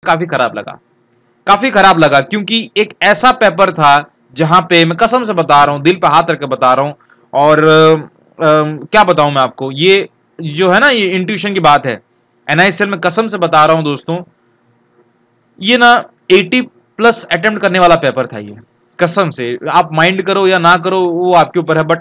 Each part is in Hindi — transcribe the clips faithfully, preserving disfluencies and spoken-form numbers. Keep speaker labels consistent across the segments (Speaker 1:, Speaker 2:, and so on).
Speaker 1: काफी खराब लगा, काफी खराब लगा क्योंकि एक ऐसा पेपर था जहां पे मैं कसम से बता रहा हूं, दिल पे हाथ रख के बता रहा हूं, और आ, आ, क्या बताऊं मैं आपको, ये जो है ना, ये इंट्यूशन की बात है। एनआईएसएल में कसम से बता रहा हूं दोस्तों, ये ना अस्सी प्लस अटेम्प्ट करने वाला पेपर था ये, कसम से। आप माइंड करो या ना करो वो आपके ऊपर है, बट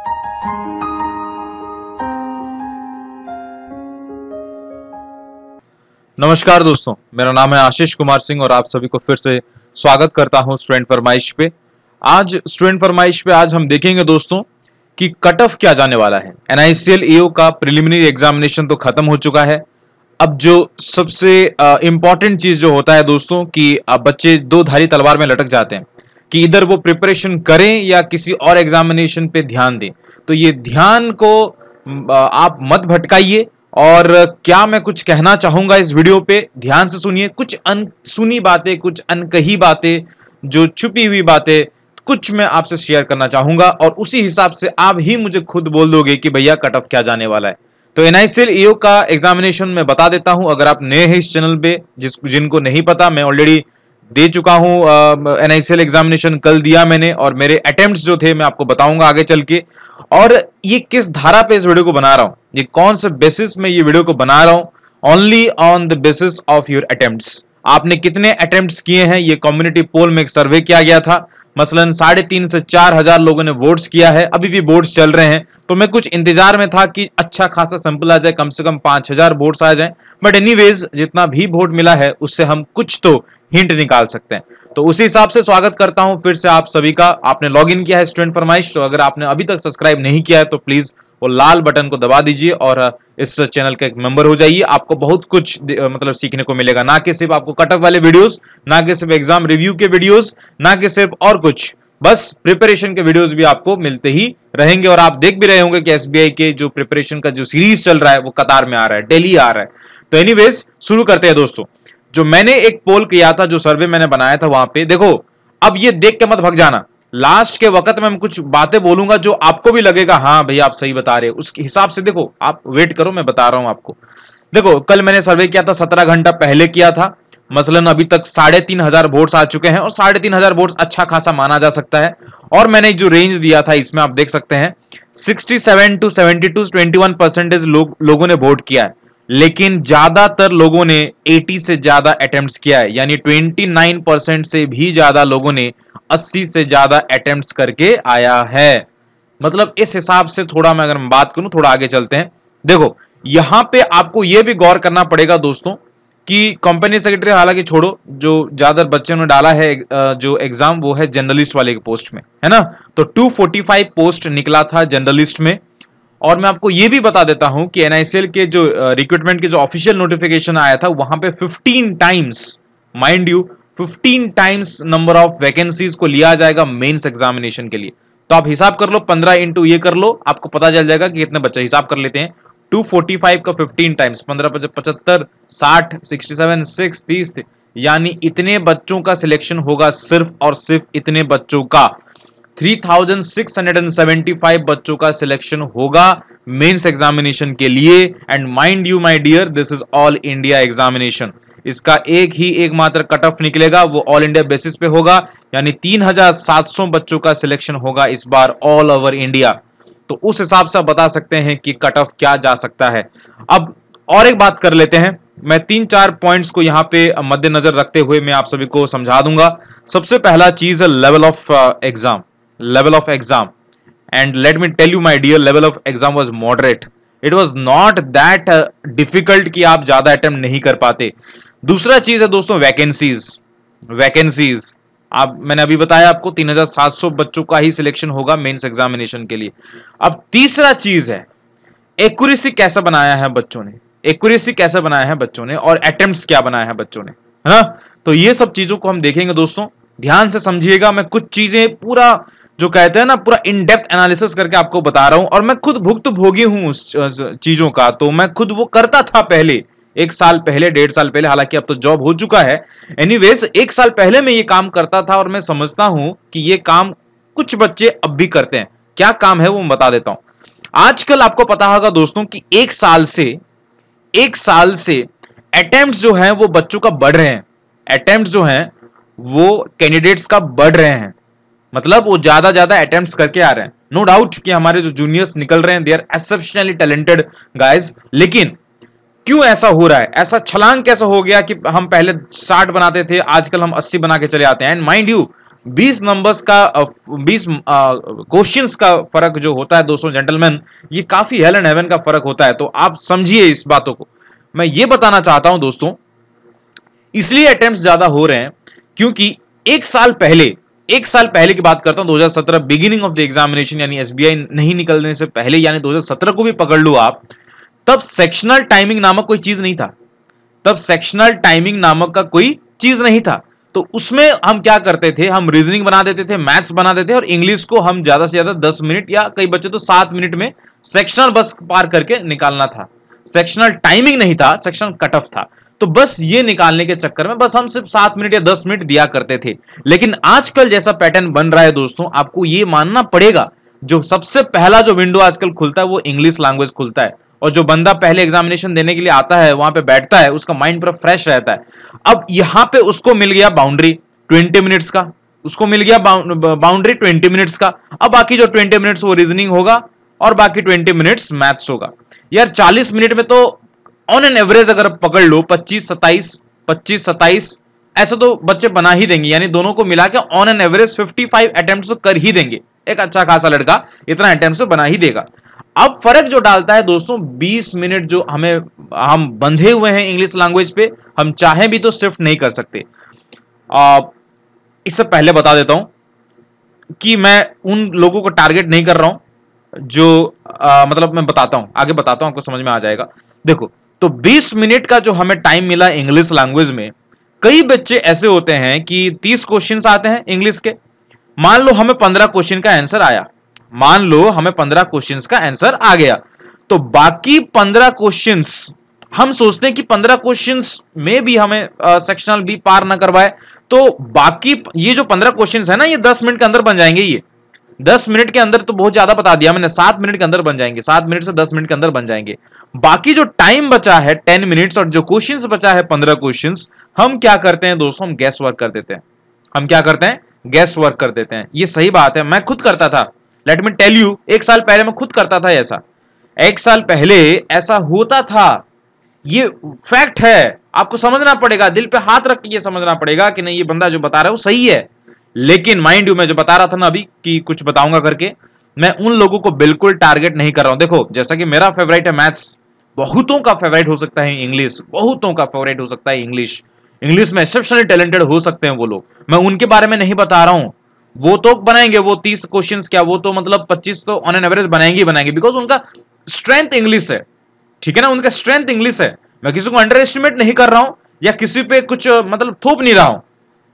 Speaker 1: नमस्कार दोस्तों, मेरा नाम है आशीष कुमार सिंह और आप सभी को फिर से स्वागत करता हूं स्टूडेंट फरमाइश पे। आज स्टूडेंट फरमाइश पे आज हम देखेंगे दोस्तों कि कट ऑफ क्या जाने वाला है। एनआईसीएल ईओ का प्रिलिमिनरी एग्जामिनेशन तो खत्म हो चुका है। अब जो सबसे इंपॉर्टेंट चीज जो होता है दोस्तों कि अब बच्चे दो धारी तलवार में लटक जाते हैं कि इधर वो प्रिपरेशन करें या किसी और एग्जामिनेशन पे ध्यान दें। तो ये ध्यान को आप मत भटकाइए, और क्या मैं कुछ कहना चाहूंगा इस वीडियो पे, ध्यान से सुनिए। कुछ अनसुनी बातें, कुछ अनकही बातें, जो छुपी हुई बातें, कुछ मैं आपसे शेयर करना चाहूंगा और उसी हिसाब से आप ही मुझे खुद बोल दोगे कि भैया कट ऑफ क्या जाने वाला है। तो एनआईसीएल ईओ का एग्जामिनेशन मैं बता देता हूं, अगर आप नए हैं इस चैनल पे, जिस जिनको नहीं पता, मैं ऑलरेडी दे चुका हूं एनआईसीएल एग्जामिनेशन, कल दिया मैंने, और मेरे अटेम्प्ट्स जो थे मैं आपको बताऊंगा आगे चल के। और ये किस धारा पे इस वीडियो को बना रहा हूं, ये कौन से बेसिस में ये वीडियो को बना रहा हूं, only on the basis of your attempts. आपने कितने अटेम्प्ट्स किए हैं, ये कम्युनिटी पोल में एक सर्वे किया गया था। मसलन साढ़े तीन से चार हजार लोगों ने वोट्स किया है, अभी भी वोट्स चल रहे हैं। तो मैं कुछ इंतजार में था कि अच्छा खासा सैंपल आ जाए, कम से कम पांच हजार वोट्स आ जाए। बट एनीवेज, जितना भी वोट मिला है उससे हम कुछ तो हिंट निकाल सकते हैं। तो उसी हिसाब से स्वागत करता हूं फिर से आप सभी का। आपने लॉग इन किया है स्टूडेंट फरमाइश, तो अगर आपने अभी तक सब्सक्राइब नहीं किया है तो प्लीज वो लाल बटन को दबा दीजिए और इस चैनल का एक मेंबर हो जाइए। आपको बहुत कुछ मतलब सीखने को मिलेगा, ना कि सिर्फ आपको कट ऑफ वाले वीडियोस, ना कि सिर्फ एग्जाम रिव्यू के वीडियोस, ना कि सिर्फ और कुछ, बस प्रिपरेशन के वीडियोस भी आपको मिलते ही रहेंगे। और आप देख भी रहे होंगे कि एसबीआई के जो प्रिपरेशन का जो सीरीज चल रहा है वो कतार में आ रहा है, डेली आ रहा है। तो एनीवेज शुरू करते हैं दोस्तों। जो मैंने एक पोल किया था, जो सर्वे मैंने बनाया था, वहां पे देखो, अब ये देख के मत भग जाना, लास्ट के वक्त में मैं कुछ बातें बोलूंगा जो आपको भी लगेगा हाँ भैया आप सही बता रहे हो, उसके हिसाब से देखो, आप वेट करो, मैं बता रहा हूं आपको। देखो, कल मैंने सर्वे किया था, सत्रह घंटा पहले किया था। मसलन अभी तक साढ़े तीन हजार वोट्स आ चुके हैं, और साढ़े तीन हजार वोट्स अच्छा खासा माना जा सकता है। और मैंने जो रेंज दिया था इसमें आप देख सकते हैं सड़सठ टू सेवेंटी टू, इक्कीस परसेंटेज लोग लोगों ने वोट किया है, लेकिन ज्यादातर लोगों ने अस्सी से ज्यादा अटेम्प्ट्स किया है, यानी उनतीस परसेंट से भी ज्यादा लोगों ने अस्सी से ज्यादा अटेम्प्ट्स करके आया है। मतलब इस हिसाब से थोड़ा मैं अगर मैं बात करूं, थोड़ा आगे चलते हैं। देखो, यहां पे आपको यह भी गौर करना पड़ेगा दोस्तों कि कंपनी सेक्रेटरी हालांकि छोड़ो, जो ज्यादा बच्चों ने डाला है जो एग्जाम, वो है जर्नलिस्ट वाले पोस्ट में, है ना। तो दो सौ पैंतालीस पोस्ट निकला था जर्नलिस्ट में। और मैं आपको यह भी बता देता हूं कि एनआईसीएल के जो रिक्रूटमेंट के जो ऑफिशियल नोटिफिकेशन आया था, वहां पे पंद्रह टाइम्स, माइंड यू, पंद्रह टाइम्स नंबर ऑफ वैकेंसीज को लिया जाएगा मेंस एग्जामिनेशन के लिए। तो आप हिसाब कर लो, पंद्रह इंटू ये कर लो, आपको पता चल जाएगा कि कितने बच्चे। हिसाब कर लेते हैं, दो सौ पैंतालीस का पंद्रह टाइम्स, पंद्रह पचहत्तर, साठ, सड़सठ, सिक्स, तीस, यानी इतने बच्चों का सिलेक्शन होगा, सिर्फ और सिर्फ इतने बच्चों का, तीन हज़ार छह सौ पचहत्तर बच्चों का सिलेक्शन होगा मेंस एग्जामिनेशन के लिए। And mind you my dear, this is all India examination. इसका एक ही एकमात्र कट ऑफ निकलेगा, वो ऑल इंडिया बेसिस पे होगा, यानी तीन हज़ार सात सौ बच्चों का सिलेक्शन होगा इस बार ऑल ओवर इंडिया। तो उस हिसाब से आप बता सकते हैं कि कट ऑफ क्या जा सकता है। अब और एक बात कर लेते हैं, मैं तीन चार पॉइंट्स को यहां पे मद्देनजर रखते हुए मैं आप सभी को समझा दूंगा। सबसे पहला चीज है level of exam, level of exam, and let me tell you my dear, level of exam was moderate. It was not that uh, difficult कि आप ज्यादा अटेम्प्ट नहीं कर पाते। दूसरा चीज है दोस्तों वैकेंसीज, वैकेंसीज आप, मैंने अभी बताया आपको तीन हज़ार सात सौ बच्चों का ही सिलेक्शन होगा मेंस एग्जामिनेशन के लिए। अब तीसरा चीज है एक्यूरेसी कैसा बनाया है बच्चों ने, एक्यूरेसी कैसा बनाया है बच्चों ने, और अटेम्प्ट्स क्या बनाया है बच्चों ने, है ना। तो ये सब चीजों को हम देखेंगे दोस्तों, ध्यान से समझिएगा। मैं कुछ चीजें पूरा जो कहते हैं ना, पूरा इन डेप्थ एनालिसिस करके आपको बता रहा हूं, और मैं खुद भुक्त भोगी हूं उस चीजों का। तो मैं खुद वो करता था पहले, एक साल पहले, डेढ़ साल पहले, हालांकि अब तो जॉब हो चुका है। एनीवेज, एक साल पहले मैं ये काम करता था, और मैं समझता हूं कि ये काम कुछ बच्चे अब भी करते हैं। क्या काम है वो मैं बता देता हूं। आजकल आपको पता होगा दोस्तों कि एक साल से एक साल से अटेम्प्ट्स जो है वो बच्चों का बढ़ रहे हैं। अटेम्प्ट जो हैं वो कैंडिडेट्स का बढ़ रहे हैं, मतलब वो ज्यादा ज्यादा अटेम्प्ट्स करके आ रहे हैं। नो डाउट कि हमारे जो जूनियर्स निकल रहे हैं they are exceptionally talented guys, लेकिन क्यों ऐसा हो रहा है, ऐसा छलांग कैसा हो गया कि हम पहले साठ बनाते थे आजकल हम अस्सी बना के चले आते हैं। एंड माइंड यू बीस नंबर्स का बीस क्वेश्चंस का फर्क जो होता है दोस्तों जेंटलमैन, ये काफी हेल एंड हेवन का फर्क होता है। तो आप समझिए इस बातों को। मैं ये बताना चाहता हूं दोस्तों, इसलिए अटेम्प्ट्स ज्यादा हो रहे हैं क्योंकि एक साल पहले एक साल पहले की बात करता हूं, दो हज़ार सत्रह बिगिनिंग ऑफ द एग्जामिनेशन यानी एसबीआई नहीं निकलने से पहले, यानी दो हज़ार सत्रह को भी पकड़ लो आप, तब सेक्शनल टाइमिंग नामक कोई चीज नहीं था। तब सेक्शनल टाइमिंग नामक का कोई चीज नहीं था। तो उसमें हम क्या करते थे, हम रीजनिंग बना देते थे, मैथ्स बना देते थे, और इंग्लिश को हम ज्यादा से ज्यादा दस मिनट या कई बच्चे तो सात मिनट में सेक्शनल बस पार करके निकालना था। सेक्शनल टाइमिंग नहीं था, सेक्शनल कट ऑफ था। तो बस ये निकालने के चक्कर में बस हम सिर्फ सात मिनट या दस मिनट दिया करते थे। लेकिन आजकल जैसा पैटर्न बन रहा है दोस्तों, आपको ये मानना पड़ेगा, जो सबसे पहला जो विंडो आजकल खुलता है वो इंग्लिश लैंग्वेज खुलता है, और जो बंदा पहले एग्जामिनेशन देने के लिए आता है वहां पे बैठता है, उसका माइंड पूरा फ्रेश रहता है। अब यहां पे उसको मिल गया बाउंड्री ट्वेंटी मिनट्स का, उसको मिल गया बाउंड्री ट्वेंटी मिनट्स का। अब बाकी जो ट्वेंटी मिनट्स वो रीजनिंग होगा और बाकी ट्वेंटी मिनट्स मैथ्स होगा। यार चालीस मिनट में तो ऑन एन एवरेज अगर पकड़ लो पच्चीस सत्ताईस पच्चीस सत्ताईस ऐसा तो बच्चे बना ही देंगे, यानी दोनों को मिला के ऑन एन एवरेज पचपन अटेम्प्ट्स तो कर ही देंगे। एक अच्छा खासा लड़का इतना अटेम्प्ट्स तो बना ही देगा। अब फर्क जो डालता है दोस्तों, बीस मिनट जो हमें हम बंधे हुए हैं इंग्लिश लैंग्वेज पे, हम चाहे भी तो शिफ्ट नहीं कर सकते। आ, इससे पहले बता देता हूं कि मैं उन लोगों को टारगेट नहीं कर रहा हूं जो आ, मतलब मैं बताता हूं, आगे बताता हूं, आपको समझ में आ जाएगा। देखो, तो बीस मिनट का जो हमें टाइम मिला इंग्लिश लैंग्वेज में, कई बच्चे ऐसे होते हैं कि तीस क्वेश्चंस आते हैं इंग्लिश के, मान लो हमें पंद्रह क्वेश्चन का आंसर आया, मान लो हमें पंद्रह क्वेश्चंस का आंसर आ गया, तो बाकी पंद्रह क्वेश्चंस हम सोचते हैं कि पंद्रह क्वेश्चंस में भी हमें सेक्शनल भी पार ना करवाए, तो बाकी ये जो पंद्रह क्वेश्चंस है ना, ये दस मिनट के अंदर बन जाएंगे। ये दस मिनट के अंदर तो बहुत ज्यादा बता दिया मैंने, सात मिनट के अंदर बन जाएंगे, सात मिनट से दस मिनट के अंदर बन जाएंगे। बाकी जो टाइम बचा है टेन मिनट्स और जो क्वेश्चंस बचा है पंद्रह क्वेश्चंस, हम क्या करते हैं दोस्तों, हम गैस वर्क कर देते हैं। हम क्या करते हैं, गैस वर्क कर देते हैं। ये सही बात है, मैं खुद करता था, लेट मी टेल यू, एक साल पहले मैं खुद करता था ऐसा, एक साल पहले ऐसा होता था। ये फैक्ट है, आपको समझना पड़ेगा, दिल पे हाथ रख के ये समझना पड़ेगा कि नहीं ये बंदा जो बता रहा है वो सही है। लेकिन माइंड यू, मैं जो बता रहा था ना अभी कि कुछ बताऊंगा करके, मैं उन लोगों को बिल्कुल टारगेट नहीं कर रहा हूं। देखो, जैसा कि मेरा फेवरेट है मैथ्स, बहुतों का फेवरेट हो सकता है इंग्लिश, बहुतों का फेवरेट हो सकता है इंग्लिश, इंग्लिश में एक्सेप्शनली टैलेंटेड हो सकते हैं वो लोग, मैं उनके बारे में नहीं बता रहा हूं। वो तो बनाएंगे, वो तीस क्वेश्चंस क्या, वो तो मतलब पच्चीस तो ऑन एन एवरेज बनाएंगे ही बनाएंगे, बिकॉज उनका स्ट्रेंथ इंग्लिश है, ठीक है ना, उनका स्ट्रेंथ इंग्लिश है। मैं किसी को अंडर एस्टिमेट नहीं कर रहा हूं या किसी पे कुछ मतलब थोप नहीं रहा हूं,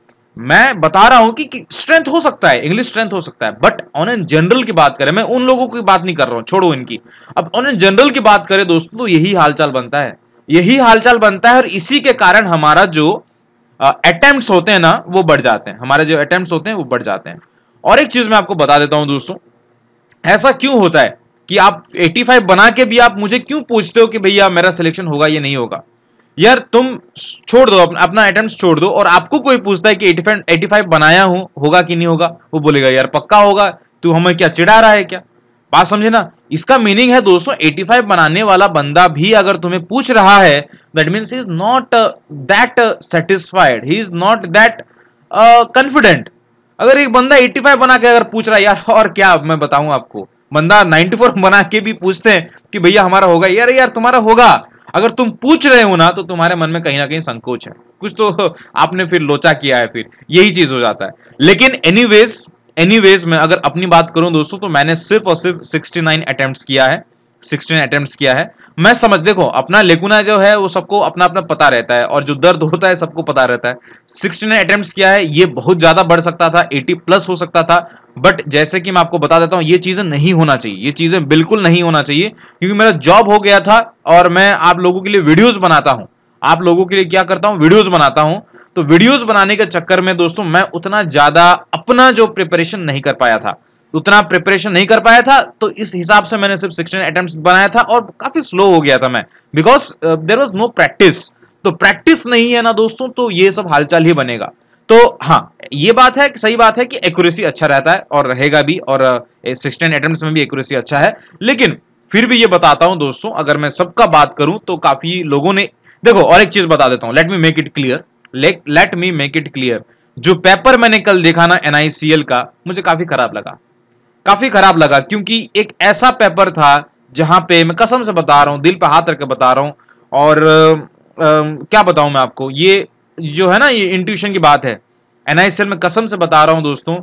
Speaker 1: मैं बता रहा हूं कि स्ट्रेंथ हो सकता है, इंग्लिश स्ट्रेंथ हो सकता है, बट ऑन एन जनरल की बात करें, मैं उन लोगों की बात नहीं कर रहा हूं, छोड़ो इनकी। अब ऑन एन जनरल की बात करें दोस्तों, तो यही हालचाल बनता है, यही हालचाल बनता है, और इसी के कारण हमारा जो अटेम्प्ट्स होते हैं ना वो बढ़ जाते हैं, हमारे जो अटेम्प्ट्स होते हैं वो बढ़ जाते हैं। और एक चीज मैं आपको बता देता हूं दोस्तों, ऐसा क्यों होता है कि आप पचासी बना के भी आप मुझे क्यों पूछते हो कि भैया मेरा सिलेक्शन होगा या नहीं होगा। यार तुम छोड़ दो अपना, अपना अटेम्प्ट छोड़ दो, और आपको कोई पूछता है कि पचासी बनाया हूं, होगा कि नहीं होगा, वो बोलेगा यार पक्का होगा, तू हमें क्या चिढ़ा रहा है क्या। बात समझे ना, इसका मीनिंग है दोस्तों, पचासी बनाने वाला बंदा भी अगर तुम्हें पूछ रहा है, that means he is not that satisfied, he is not that confident. अगर एक बंदा पचासी बना के अगर पूछ रहा है, यार और क्या मैं बताऊं आपको, बंदा चौरानवे बना के भी पूछते हैं कि भैया हमारा होगा, यार यार तुम्हारा होगा। अगर तुम पूछ रहे हो ना तो तुम्हारे मन में कहीं ना कहीं संकोच है, कुछ तो आपने फिर लोचा किया है, फिर यही चीज हो जाता है। लेकिन एनीवेज एनीवेज मैं अगर अपनी बात करूं दोस्तों, तो मैंने सिर्फ और सिर्फ उनहत्तर अटेम्प्ट्स किया है, सोलह अटेम्प्ट्स किया है। मैं समझ, देखो अपना लेकुना जो है वो सबको अपना अपना पता रहता है, और जो दर्द होता है सबको पता रहता है। सोलह अटेम्प्ट्स किया है, ये बहुत ज्यादा बढ़ सकता था, अस्सी प्लस हो सकता था, बट जैसे कि मैं आपको बता देता हूं, ये चीजें नहीं होना चाहिए, ये चीजें बिल्कुल नहीं होना चाहिए, क्योंकि मेरा जॉब हो गया था और मैं आप लोगों के लिए वीडियोस बनाता हूं, आप लोगों के लिए क्या करता हूं, वीडियोस बनाता हूं। तो वीडियोस बनाने के चक्कर में दोस्तों मैं उतना ज्यादा अपना जो प्रिपरेशन नहीं कर पाया था, उतना प्रिपरेशन नहीं कर पाया था, तो इस हिसाब से मैंने सिर्फ सोलह अटेम्प्ट्स बनाया था और काफी स्लो हो गया था मैं, because there was no practice. तो प्रैक्टिस नहीं है ना दोस्तों, तो ये सब हालचाल ही बनेगा। तो हाँ, ये बात है, सही बात है कि एक्यूरेसी अच्छा रहता है और रहेगा भी, और सिक्सटीन अटेम्प्ट्स में भी एक्यूरेसी अच्छा है। लेकिन फिर भी ये बताता हूं दोस्तों, अगर मैं सबका बात करूं तो काफी लोगों ने, देखो और एक चीज बता देता हूं, let me make it clear, let me make it clear, जो पेपर मैंने कल देखा ना एन आई सी एल का, मुझे काफी खराब लगा, काफी खराब लगा, क्योंकि एक ऐसा पेपर था जहां पे मैं कसम से बता रहा हूं, दिल पे हाथ रख के बता रहा हूं, और आ, आ, क्या बताऊं मैं आपको, ये जो है ना, ये इंट्यूशन की बात है, एन आई सी एल में कसम से बता रहा हूं दोस्तों,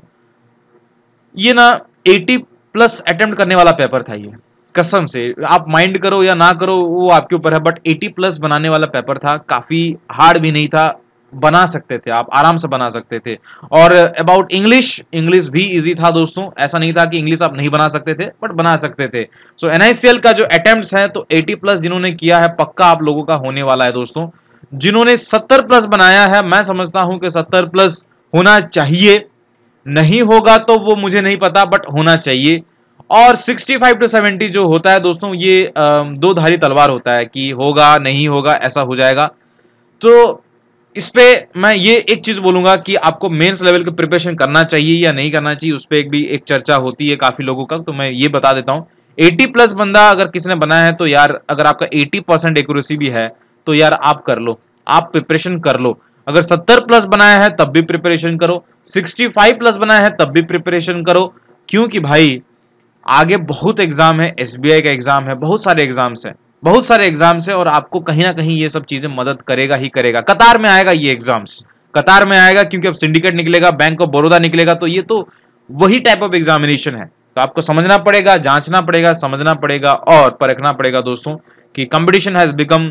Speaker 1: ये ना अस्सी प्लस अटेम्प्ट करने वाला पेपर था ये, कसम से, आप माइंड करो या ना करो वो आपके ऊपर है, बट अस्सी प्लस बनाने वाला पेपर था, काफी हार्ड भी नहीं था, बना सकते थे आप, आराम से बना सकते थे। और अबाउट इंग्लिश, इंग्लिश भी इजी था दोस्तों, ऐसा नहीं था कि इंग्लिश आप नहीं बना सकते थे, बट बना सकते थे। सो एन आई सी एल का जो अटेम्प्ट्स है, तो अस्सी प्लस जिन्होंने किया है, पक्का आप लोगों का होने वाला है दोस्तों। जिन्होंने सत्तर प्लस बनाया है, मैं समझता हूं कि सत्तर प्लस होना चाहिए, नहीं होगा तो वो मुझे नहीं पता, बट होना चाहिए। और पैंसठ टू सत्तर जो होता है दोस्तों, ये दो धारी तलवार होता है कि होगा नहीं होगा, ऐसा हो जाएगा। तो इस पे मैं ये एक चीज बोलूंगा कि आपको मेंस लेवल की प्रिपरेशन करना चाहिए या नहीं करना चाहिए, उस पर एक भी एक चर्चा होती है काफी लोगों का, तो मैं ये बता देता हूं, अस्सी प्लस बंदा अगर किसी ने बनाया है, तो यार अगर आपका अस्सी परसेंट एक्यूरेसी भी है, तो यार आप कर लो, आप प्रिपरेशन कर लो। अगर सत्तर प्लस बनाया है तब भी प्रिपरेशन करो, पैंसठ प्लस बनाया है तब भी प्रिपरेशन करो, क्योंकि भाई आगे बहुत एग्जाम है, एस बी आई का एग्जाम है, बहुत सारे एग्जाम्स हैं, बहुत सारे एग्जाम्स है, और आपको कहीं ना कहीं ये सब चीजें मदद करेगा ही करेगा। कतार में आएगा ये एग्जाम्स, कतार में आएगा, क्योंकि अब सिंडिकेट निकलेगा, बैंक ऑफ बड़ौदा निकलेगा, तो ये तो वही टाइप ऑफ एग्जामिनेशन है। तो आपको समझना पड़ेगा, जांचना पड़ेगा, समझना पड़ेगा और परखना पड़ेगा दोस्तों कि competition has become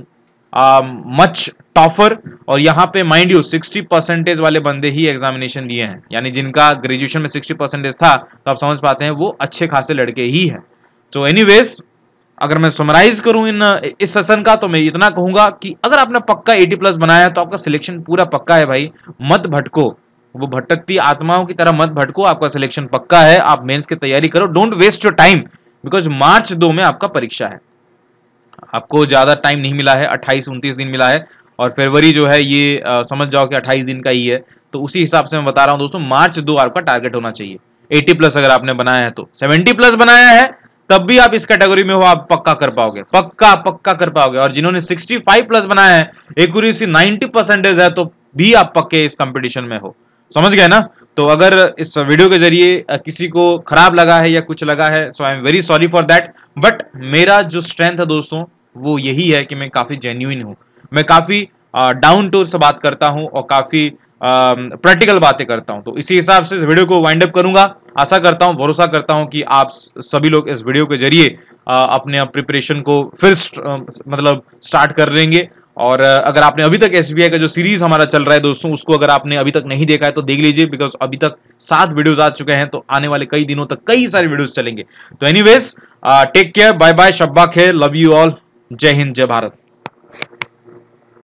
Speaker 1: much tougher. और यहाँ पे माइंड यू सिक्सटी परसेंटेज वाले बंदे ही एग्जामिनेशन दिए हैं, यानी जिनका ग्रेजुएशन में सिक्सटी परसेंटेज था, तो आप समझ पाते हैं वो अच्छे खासे लड़के ही हैं। तो एनीवेज, अगर मैं समराइज करूं इन इस सेशन का, तो मैं इतना कहूंगा कि अगर आपने पक्का अस्सी प्लस बनाया तो आपका सिलेक्शन पूरा पक्का है भाई, मत भटको, वो भटकती आत्माओं की तरह मत भटको, आपका सिलेक्शन पक्का है। आप मेंस की तैयारी करो, don't waste your time, because March दो में आपका परीक्षा है, आपको ज्यादा टाइम नहीं मिला है, अट्ठाईस उनतीस दिन मिला है, और फरवरी जो है ये आ, समझ जाओ कि अट्ठाईस दिन का ही है। तो उसी हिसाब से मैं बता रहा हूं दोस्तों, मार्च दो आपका टारगेट होना चाहिए। अस्सी प्लस अगर आपने बनाया है, तो सत्तर प्लस बनाया है तब भी आप इस कैटेगरी में हो, आप पक्का कर पाओगे, पक्का पक्का कर पाओगे। और जिन्होंने पैंसठ प्लस बनाया है, एक्यूरेसी नब्बे परसेंटेज है, तो भी आप पक्के इस कंपटीशन में हो, समझ गए ना। तो अगर इस वीडियो के जरिए किसी को खराब लगा है या कुछ लगा है, so I am very sorry for that, but मेरा जो स्ट्रेंथ है दोस्तों, वो यही है कि मैं काफी जेन्युइन हूं, मैं काफी डाउन टू से बात करता हूं और काफी प्रैक्टिकल बातें करता हूं। तो इसी हिसाब से इस वीडियो को वाइंड अप करूंगा। आशा करता हूं, भरोसा करता हूं कि आप सभी लोग इस वीडियो के जरिए अपने प्रिपरेशन को फिर मतलब स्टार्ट कर लेंगे। और अगर आपने अभी तक एस बी आई का जो सीरीज हमारा चल रहा है दोस्तों, उसको अगर आपने अभी तक नहीं देखा है तो देख लीजिए, बिकॉज अभी तक सात वीडियोस आ चुके हैं, तो आने वाले कई दिनों तक कई सारे वीडियोस चलेंगे। तो anyways, take care, bye bye, शब्बा खैर, लव यू ऑल, जय हिंद, जय भारत।